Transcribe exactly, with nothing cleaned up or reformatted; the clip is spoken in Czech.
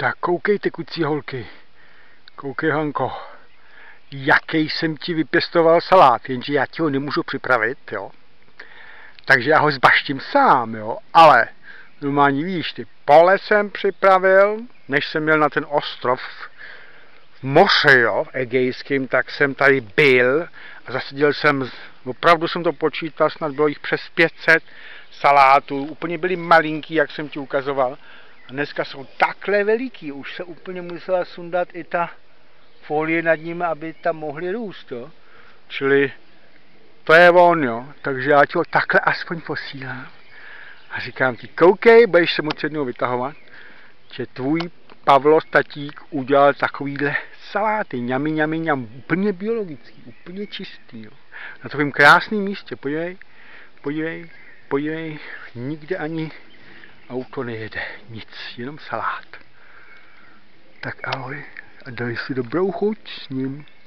Tak koukejte, kucí holky, koukej Hanko, jaký jsem ti vypěstoval salát, jenže já ti ho nemůžu připravit, jo. Takže já ho zbaštím sám, jo, ale normálně víš, ty pole jsem připravil, než jsem měl na ten ostrov v moři, jo, egejským, tak jsem tady byl a zaseděl jsem, opravdu jsem to počítal, snad bylo jich přes pět set salátů, úplně byli malinký, jak jsem ti ukazoval. A dneska jsou takhle veliký, už se úplně musela sundat i ta folie nad nimi, aby tam mohly růst, jo. Čili to je on, jo, takže já ti ho takhle aspoň posílám. A říkám ti, koukej, budeš se moc jednou vytahovat, že tvůj Pavlos tatík udělal takovýhle saláty, ňami, ňami, ňam, úplně biologický, úplně čistý, jo. Na takovém krásném místě, podívej, podívej, podívej, nikde ani auto nejede, nic, jenom salát. Tak ahoj a dej si dobrou chuť s ním.